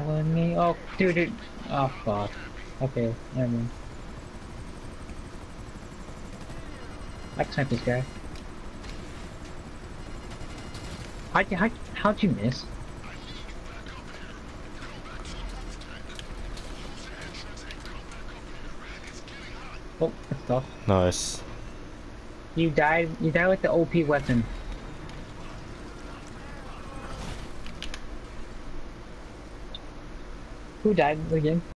following me? Oh, dude. Oh, fuck. Okay, never mind. I can snipe this guy. How'd you miss? Oh, that's tough. Nice. You died with the OP weapon. Who died again?